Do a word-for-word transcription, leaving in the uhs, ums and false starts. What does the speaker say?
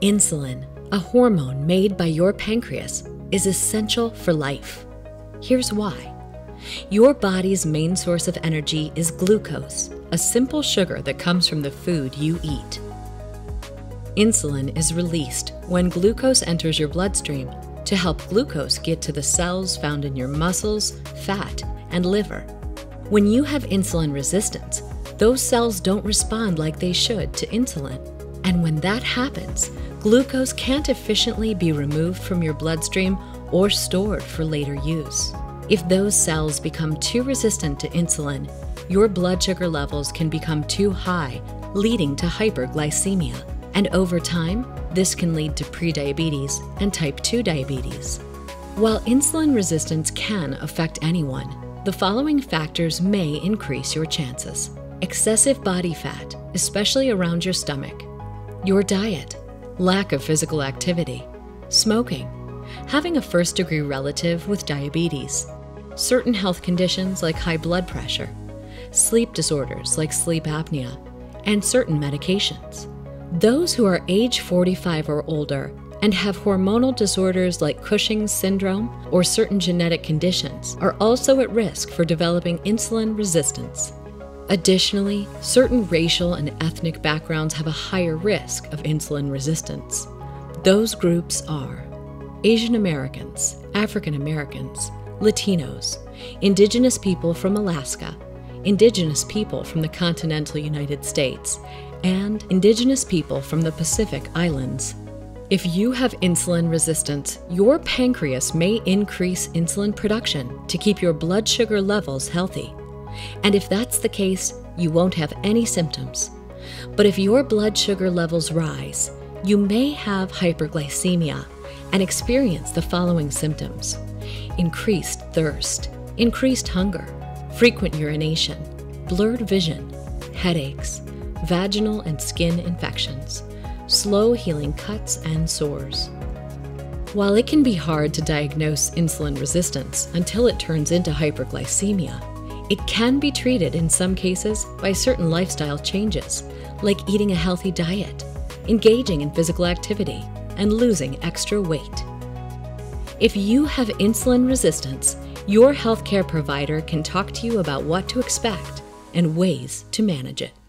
Insulin, a hormone made by your pancreas, is essential for life. Here's why. Your body's main source of energy is glucose, a simple sugar that comes from the food you eat. Insulin is released when glucose enters your bloodstream to help glucose get to the cells found in your muscles, fat, and liver. When you have insulin resistance, those cells don't respond like they should to insulin. And when that happens, glucose can't efficiently be removed from your bloodstream or stored for later use. If those cells become too resistant to insulin, your blood sugar levels can become too high, leading to hyperglycemia. And over time, this can lead to prediabetes and type two diabetes. While insulin resistance can affect anyone, the following factors may increase your chances. Excessive body fat, especially around your stomach. Your diet, lack of physical activity, smoking, having a first-degree relative with diabetes, certain health conditions like high blood pressure, sleep disorders like sleep apnea, and certain medications. Those who are age forty-five or older and have hormonal disorders like Cushing's syndrome or certain genetic conditions are also at risk for developing insulin resistance. Additionally, certain racial and ethnic backgrounds have a higher risk of insulin resistance. Those groups are Asian Americans, African Americans, Latinos, Indigenous people from Alaska, Indigenous people from the continental United States, and Indigenous people from the Pacific Islands. If you have insulin resistance, your pancreas may increase insulin production to keep your blood sugar levels healthy. And if that's the case, you won't have any symptoms. But if your blood sugar levels rise, you may have hyperglycemia and experience the following symptoms: increased thirst, increased hunger, frequent urination, blurred vision, headaches, vaginal and skin infections, slow healing cuts and sores. While it can be hard to diagnose insulin resistance until it turns into hyperglycemia, it can be treated in some cases by certain lifestyle changes, like eating a healthy diet, engaging in physical activity, and losing extra weight. If you have insulin resistance, your healthcare provider can talk to you about what to expect and ways to manage it.